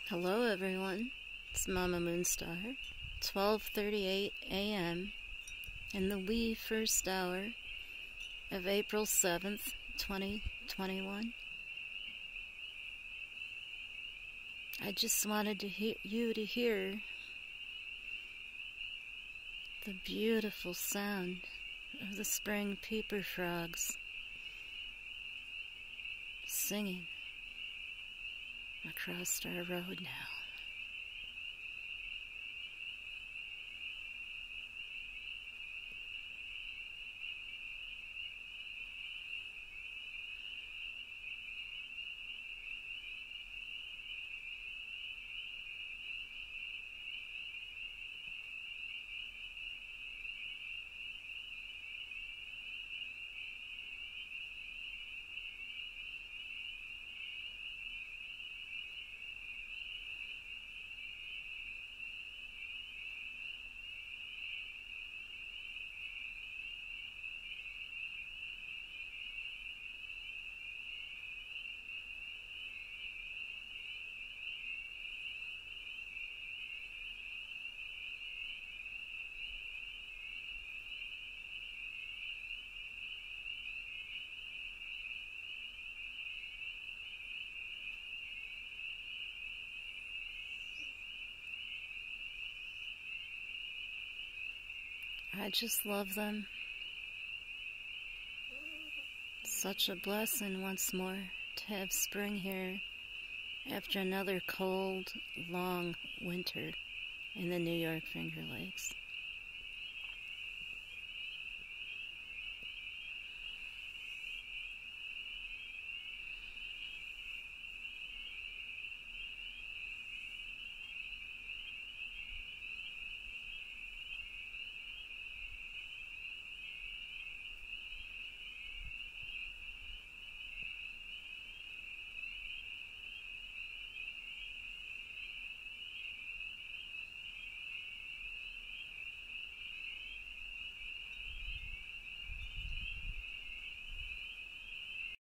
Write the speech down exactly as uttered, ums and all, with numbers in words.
Hello everyone, it's Mama Moonstar, twelve thirty-eight a m in the wee first hour of April seventh, twenty twenty-one. I just wanted to hear you to hear the beautiful sound of the spring peeper frogs singing across our road now. I just love them. Such a blessing once more to have spring here after another cold, long winter in the New York Finger Lakes.